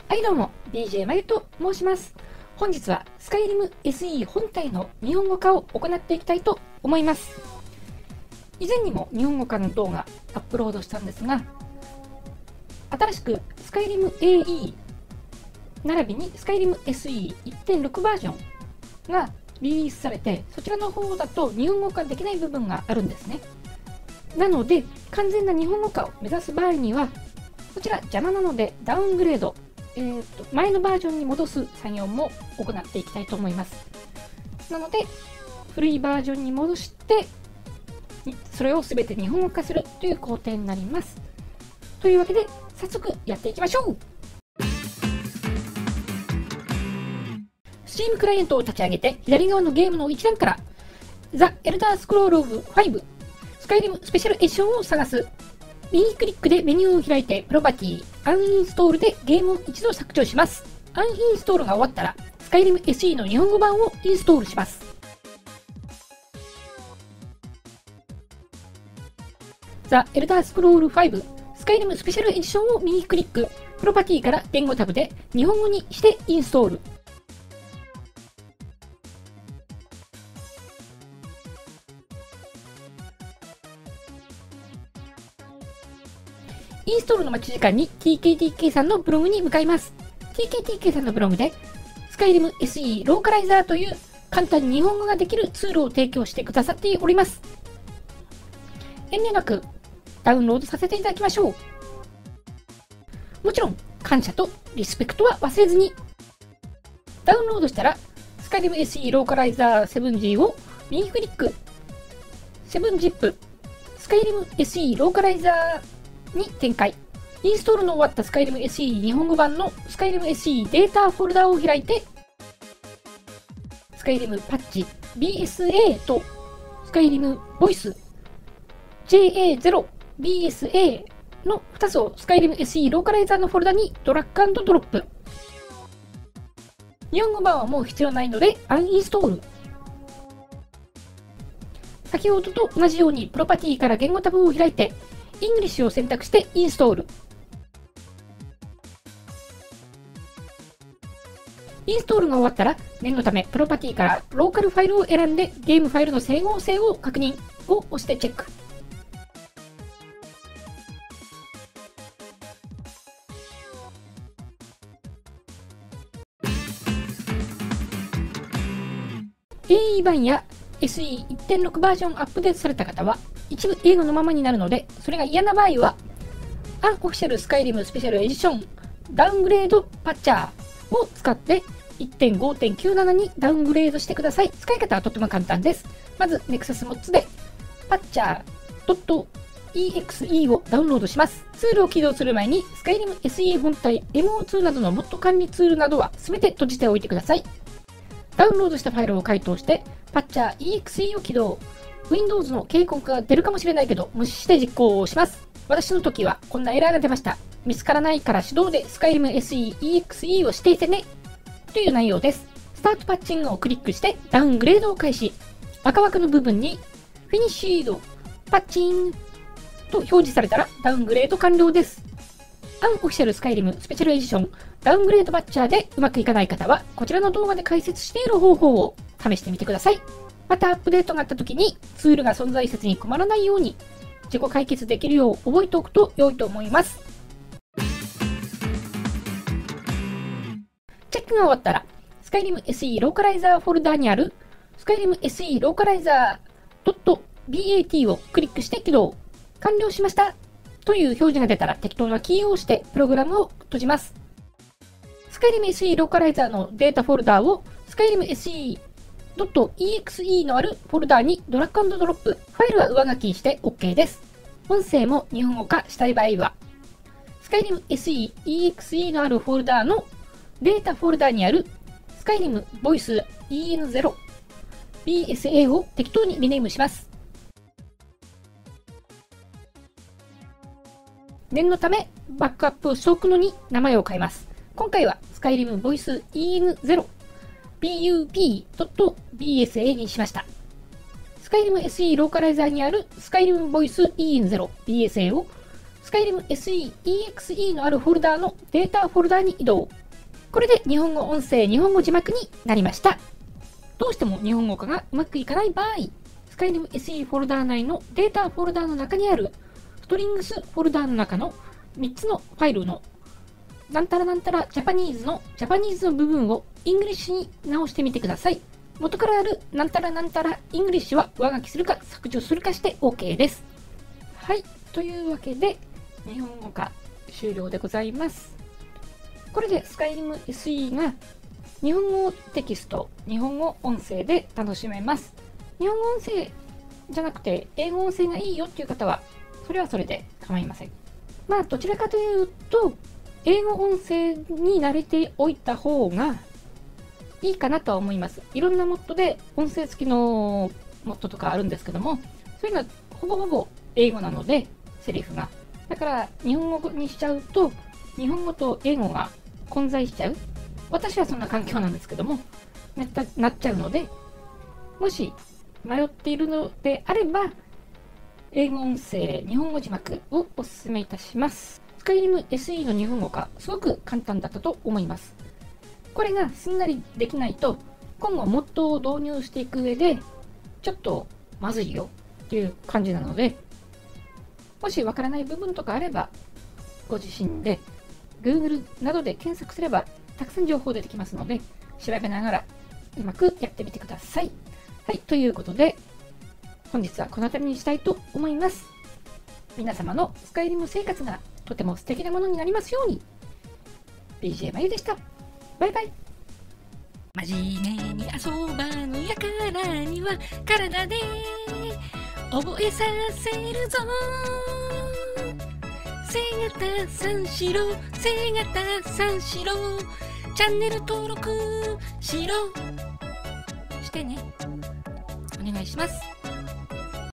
はいどうも、DJ まゆと申します。本日はスカイリム SE 本体の日本語化を行っていきたいと思います。以前にも日本語化の動画アップロードしたんですが、新しくスカイリム AE 並びにスカイリム SE1.6 バージョンがリリースされて、そちらの方だと日本語化できない部分があるんですね。なので、完全な日本語化を目指す場合には、こちら邪魔なのでダウングレード、前のバージョンに戻す作業も行っていきたいと思います。なので、古いバージョンに戻して、それを全て日本語化するという工程になります。というわけで、早速やっていきましょう。Steam クライアントを立ち上げて、左側のゲームの一覧から、The Elder Scrolls Vスカイリムスペシャルエディションを探す。右クリックでメニューを開いて、プロパティ、アンインストールでゲームを一度削除します。アンインストールが終わったら、スカイリム SE の日本語版をインストールします。The Elder Scrolls V スカイリムスペシャルエディションを右クリック、プロパティから言語タブで日本語にしてインストール。インストールの待ち時間に TKTK さんのブログに向かいます。TKTK さんのブログで、スカイリム SE ローカライザーという簡単に日本語ができるツールを提供してくださっております。遠慮なくダウンロードさせていただきましょう。もちろん、感謝とリスペクトは忘れずに。ダウンロードしたら、スカイリム SE ローカライザー 7G を右クリック、7ZIP、スカイリム SE ローカライザーに展開。インストールの終わったスカイリム SE 日本語版のスカイリム SE データフォルダを開いて、スカイリムパッチ BSA とスカイリムボイス JA0BSA の2つをスカイリム SE ローカライザーのフォルダにドラッグ&ドロップ。日本語版はもう必要ないのでアンインストール。先ほどと同じようにプロパティから言語タブを開いてイングリッシュを選択してインストール。インストールが終わったら、念のためプロパティからローカルファイルを選んでゲームファイルの整合性を確認を押してチェック。AE 版や SE1.6 バージョンアップデートされた方は一部英語のままになるので、それが嫌な場合はアンオフィシャルスカイリムスペシャルエディションダウングレードパッチャーを使って 1.5.97 にダウングレードしてください。使い方はとても簡単です。まず Nexus Mods でパッチャー .exe をダウンロードします。ツールを起動する前にスカイリム SE 本体 MO2 などのモッド管理ツールなどは全て閉じておいてください。ダウンロードしたファイルを解凍してパッチャー exe を起動。Windows の警告が出るかもしれないけど無視して実行をします。私の時はこんなエラーが出ました。見つからないから手動でスカイリム SE exe を指定してねという内容です。スタートパッチングをクリックしてダウングレードを開始。赤枠の部分にフィニッシードパッチンと表示されたらダウングレード完了です。アンオフィシャルスカイリムスペシャルエディションダウングレードバッチャーでうまくいかない方はこちらの動画で解説している方法を試してみてください。またアップデートがあった時にツールが存在せずに困らないように自己解決できるよう覚えておくと良いと思います。チェックが終わったらスカイリム SE ローカライザーフォルダにあるスカイリム SE ローカライザー .bat をクリックして起動。完了しましたという表示が出たら適当なキーを押してプログラムを閉じます。スカイリム SE ローカライザーのデータフォルダをスカイリム SE .exe のあるフォルダにドラッグ&ドロップ。ファイルは上書きして OK です。音声も日本語化したい場合は、スカイリム SE exe のあるフォルダのデータフォルダにあるスカイリムボイス en0 BSA を適当にリネームします。念のためバックアップをしておくのに名前を変えます。今回はスカイリムボイス en0 bup.bsa にしました。スカイリム SE ローカライザーにあるスカイリムボイス en0 BSA をスカイリム SE、EXE のあるフォルダーのデータフォルダーに移動。これで日本語音声、日本語字幕になりました。どうしても日本語化がうまくいかない場合、スカイリム SE フォルダー内のデータフォルダーの中にあるストリングスフォルダーの中の3つのファイルのなんたらなんたらジャパニーズの部分をイングリッシュに直してみてください。元からあるなんたらなんたらイングリッシュは上書きするか削除するかして OK です。はい、というわけで日本語化終了でございます。これでスカイリム SE が日本語テキスト、日本語音声で楽しめます。日本語音声じゃなくて英語音声がいいよっていう方はそれはそれで構いません。まあどちらかというと英語音声に慣れておいた方がいいかなとは思います。いろんなモッドで音声付きのモッドとかあるんですけども、それがほぼほぼ英語なのでセリフがだから日本語にしちゃうと日本語と英語が混在しちゃう。私はそんな環境なんですけどもなっちゃうので、もし迷っているのであれば英語音声日本語字幕をおすすめいたします。スカイリム SE の日本語化すごく簡単だったと思います。これがすんなりできないと今後モッドを導入していく上でちょっとまずいよっていう感じなので、もしわからない部分とかあればご自身で Google などで検索すればたくさん情報出てきますので調べながらうまくやってみてください。はい、ということで本日はこの辺りにしたいと思います。皆様のスカイリム生活がとても素敵なものになりますように。 BJ まゆでした。バイバイ。真面目に遊ばぬやからには体で覚えさせるぞ。背型三四郎、背型三四郎、チャンネル登録しろしてね。お願いします。